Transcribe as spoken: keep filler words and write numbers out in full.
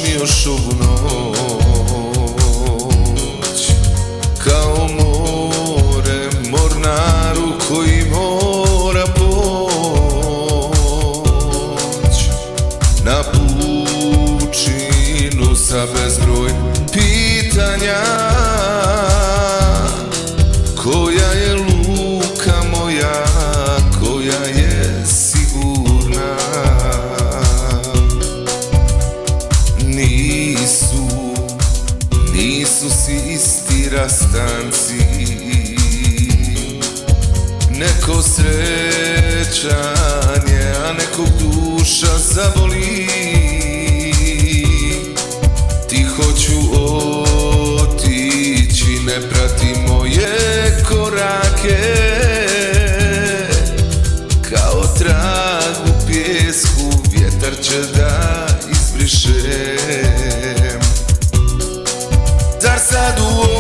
mi još ovu noć. Kao more, mornaru koji mora poć na pučinu sa bezbroj pitanja. Koja je luka moja, koja je sigurna? Nisu, nisu si isti rastanci. Neko srećan je, a nekog duša zaboli. Tiho ću otići, ne prati moje korake. Kao trag u pjesku, vjetar će da izbrišem. Zar sad u